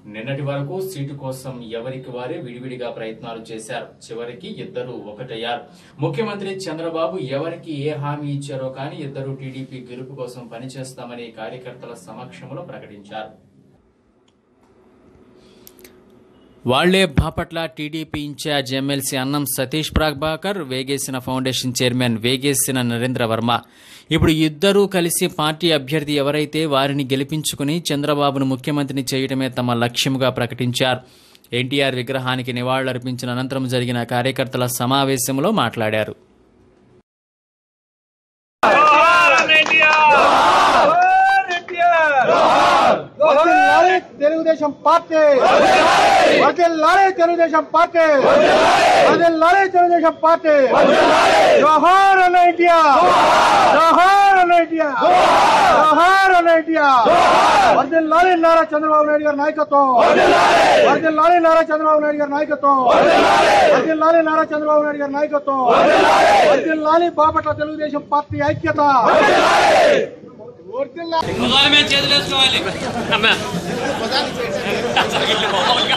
నిన్నటి వరకు సీటు కోసం ఎవరికి వారే విడివిడిగా ప్రయత్నాలు చేశారు. చివరికి ఇద్దరు ఒకటయ్యారు. ముఖ్యమంత్రి చంద్రబాబు ఎవరికి ఏ హామీ ఇచ్చారో కానీ ఇద్దరు టీడీపీ గెలుపు కోసం పనిచేస్తామని కార్యకర్తల సమక్షంలో ప్రకటించారు. వాళ్లే Bapatla TDP incharge MLC Annam Satish Prabhakar, Vegesina foundation chairman Vegesina Narendra Varma. ఇప్పుడు ఇద్దరూ కలిసి పార్టీ అభ్యర్థి ఎవరైతే వారిని గెలిపించుకుని చంద్రబాబును ముఖ్యమంత్రిని చేయడమే తమ లక్ష్యంగా ప్రకటించారు. ఎన్టీఆర్ విగ్రహానికి నివాళులర్పించిన అనంతరం జరిగిన కార్యకర్తల సమావేశంలో మాట్లాడారు. Telugu Desam party Telugu Desam party Telugu Desam party జోహార్ అన్న ఇండియా, జోహార్ అన్న ఇండియా, జోహార్ అన్న ఇండియా. వర్ధిల్లాలి నారా చంద్రబాబు నాయుడు గారి నాయకత్వం, వర్ధిల్లాలి నారా చంద్రబాబు నాయుడు గారి నాయకత్వం, వర్ధిల్లాలి నారా చంద్రబాబు నాయుడు గారి నాయకత్వం, వర్ధిల్లాలి బాపట్ల తెలుగుదేశం పార్టీ ఐక్యత. చేతులు వేసుకోవాలి.